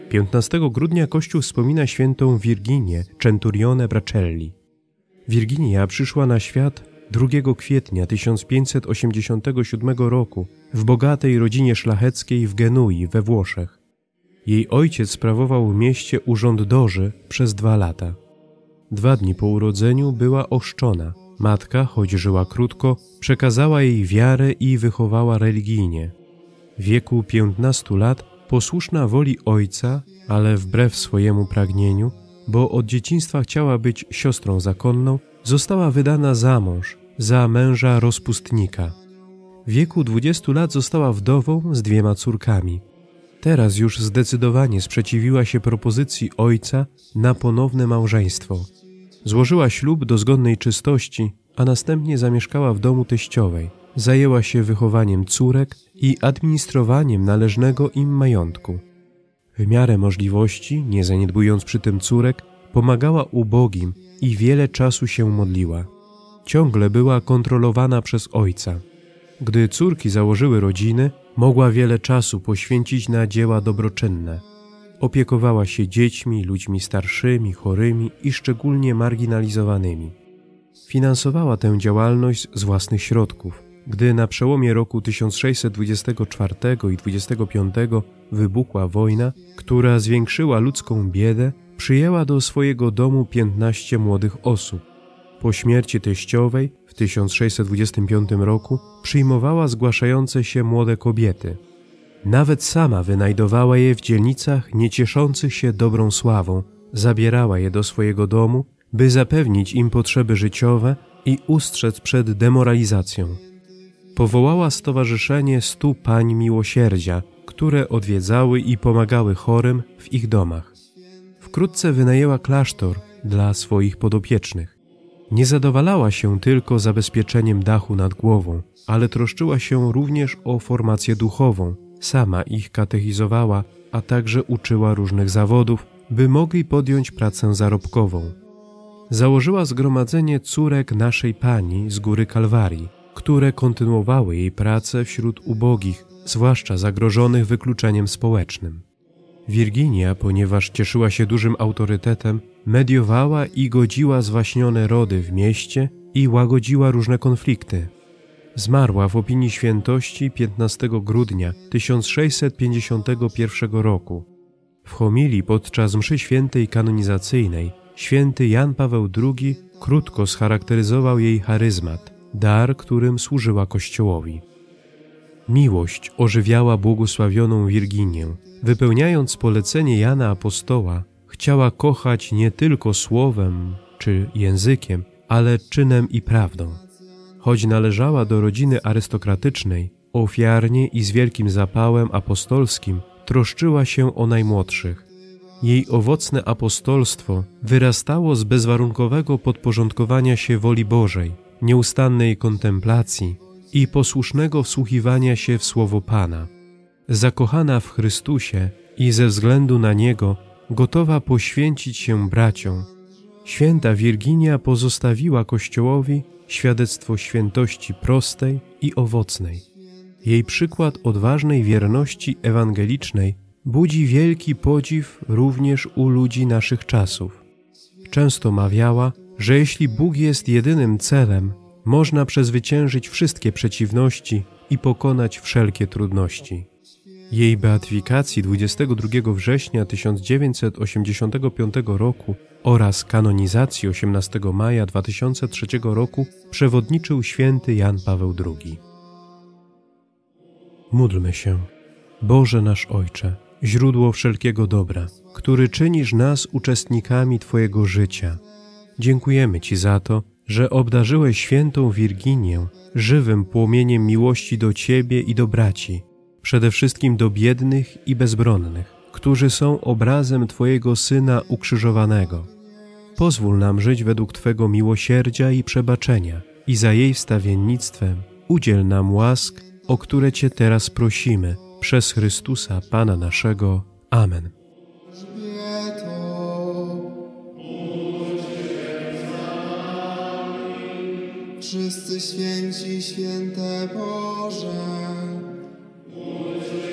15 grudnia Kościół wspomina świętą Virginię Centurione Bracelli. Virginia przyszła na świat 2 kwietnia 1587 roku w bogatej rodzinie szlacheckiej w Genui we Włoszech. Jej ojciec sprawował w mieście urząd doży przez 2 lata. 2 dni po urodzeniu była ochrzczona. Matka, choć żyła krótko, przekazała jej wiarę i wychowała religijnie. W wieku 15 lat, posłuszna woli ojca, ale wbrew swojemu pragnieniu, bo od dzieciństwa chciała być siostrą zakonną, została wydana za mąż, za męża rozpustnika. W wieku 20 lat została wdową z 2 córkami. Teraz już zdecydowanie sprzeciwiła się propozycji ojca na ponowne małżeństwo. Złożyła ślub do zgonnej czystości, a następnie zamieszkała w domu teściowej. Zajęła się wychowaniem córek i administrowaniem należnego im majątku. W miarę możliwości, nie zaniedbując przy tym córek, pomagała ubogim i wiele czasu się modliła. Ciągle była kontrolowana przez ojca. Gdy córki założyły rodziny, mogła wiele czasu poświęcić na dzieła dobroczynne. Opiekowała się dziećmi, ludźmi starszymi, chorymi i szczególnie marginalizowanymi. Finansowała tę działalność z własnych środków. Gdy na przełomie roku 1624 i 25 wybuchła wojna, która zwiększyła ludzką biedę, przyjęła do swojego domu 15 młodych osób. Po śmierci teściowej w 1625 roku przyjmowała zgłaszające się młode kobiety. Nawet sama wynajdowała je w dzielnicach nie cieszących się dobrą sławą, zabierała je do swojego domu, by zapewnić im potrzeby życiowe i ustrzec przed demoralizacją. Powołała stowarzyszenie 100 pań miłosierdzia, które odwiedzały i pomagały chorym w ich domach. Wkrótce wynajęła klasztor dla swoich podopiecznych. Nie zadowalała się tylko zabezpieczeniem dachu nad głową, ale troszczyła się również o formację duchową. Sama ich katechizowała, a także uczyła różnych zawodów, by mogli podjąć pracę zarobkową. Założyła zgromadzenie córek naszej Pani z Góry Kalwarii, które kontynuowały jej pracę wśród ubogich, zwłaszcza zagrożonych wykluczeniem społecznym. Virginia, ponieważ cieszyła się dużym autorytetem, mediowała i godziła zwaśnione rody w mieście i łagodziła różne konflikty. Zmarła w opinii świętości 15 grudnia 1651 roku. W homilii podczas mszy świętej kanonizacyjnej święty Jan Paweł II krótko scharakteryzował jej charyzmat, dar, którym służyła Kościołowi. Miłość ożywiała błogosławioną Virginię. Wypełniając polecenie Jana Apostoła, chciała kochać nie tylko słowem czy językiem, ale czynem i prawdą. Choć należała do rodziny arystokratycznej, ofiarnie i z wielkim zapałem apostolskim troszczyła się o najmłodszych. Jej owocne apostolstwo wyrastało z bezwarunkowego podporządkowania się woli Bożej, nieustannej kontemplacji i posłusznego wsłuchiwania się w słowo Pana. Zakochana w Chrystusie i ze względu na Niego gotowa poświęcić się braciom, święta Virginia pozostawiła Kościołowi świadectwo świętości prostej i owocnej. Jej przykład odważnej wierności ewangelicznej budzi wielki podziw również u ludzi naszych czasów. Często mawiała, że jeśli Bóg jest jedynym celem, można przezwyciężyć wszystkie przeciwności i pokonać wszelkie trudności. Jej beatyfikacji 22 września 1985 roku oraz kanonizacji 18 maja 2003 roku przewodniczył święty Jan Paweł II. Módlmy się. Boże nasz Ojcze, źródło wszelkiego dobra, który czynisz nas uczestnikami Twojego życia. Dziękujemy Ci za to, że obdarzyłeś świętą Virginię żywym płomieniem miłości do Ciebie i do braci, przede wszystkim do biednych i bezbronnych, którzy są obrazem Twojego Syna ukrzyżowanego. Pozwól nam żyć według Twego miłosierdzia i przebaczenia i za jej wstawiennictwem udziel nam łask, o które Cię teraz prosimy, przez Chrystusa Pana naszego. Amen. Wszyscy święci, święte Boże.